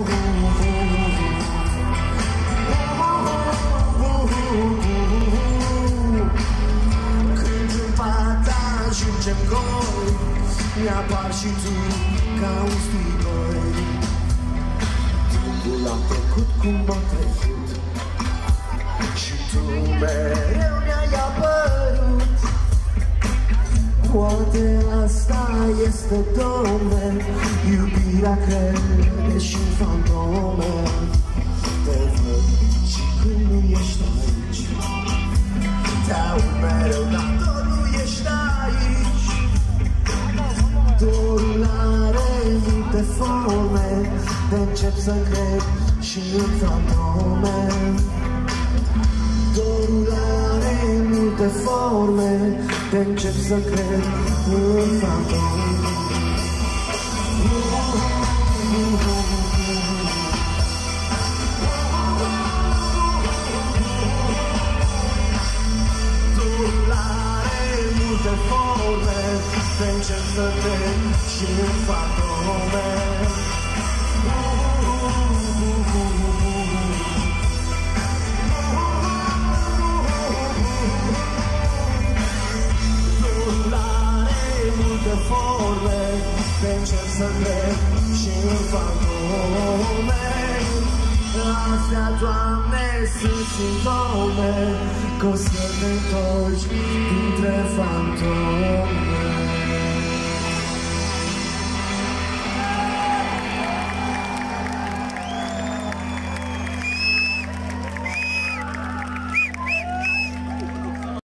Când în pat ajungem goi, mi-apar și tu ca un strigoi. Timpul a trecut cum a trecut și tu mereu mi-ai apărut. Poate asta este, Domne, iubirea crede și-n fantome. Te văd și când nu ești aici, te aud mereu, dar tot nu ești aici. Dorul are multe forme, te încep să cred și în fantome. Dorul are multe forme, te încep să cred în fantome. Dorul are multe forme, te încep să cred și în fantome. Forme, te încep să cred și în fantome. Astea, Doamne, sunt simptome că o să te întorci dintre fantome.